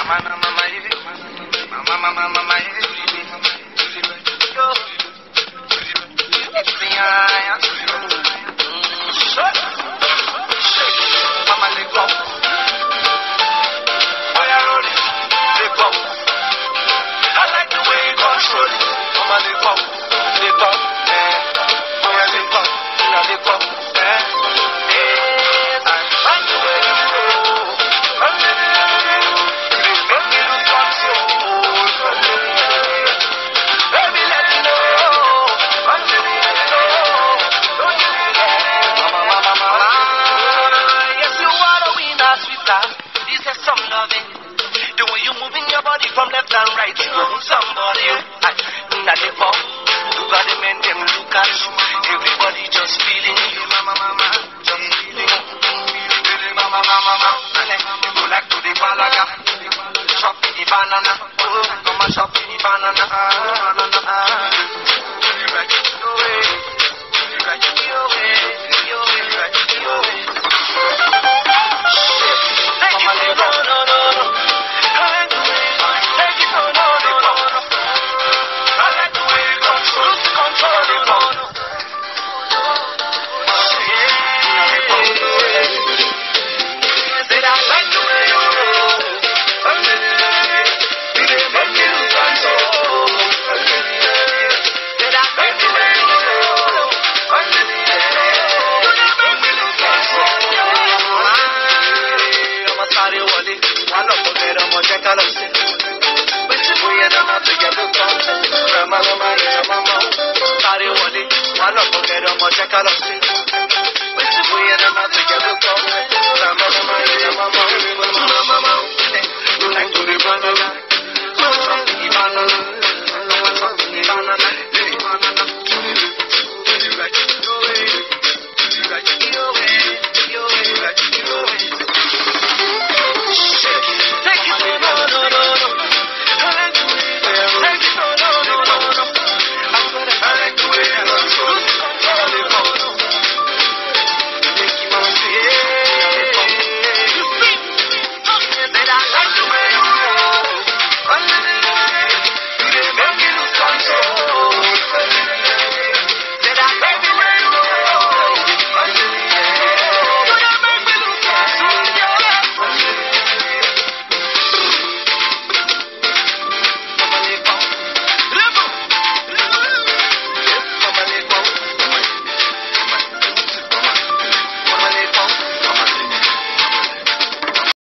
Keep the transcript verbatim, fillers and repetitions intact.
From left and right, you know somebody. Now they pop, you got them and them look at you. Everybody just feeling you, mama, mama, just feeling you, mama, mama, mama. You go like to the balaga, shop in the banana, oh, come and shop in the banana, banana. You right, your way, you right, your way, your way, right, your way. Take it, no, no, no, no. I love to get on my jack, I love to. But if we end up together,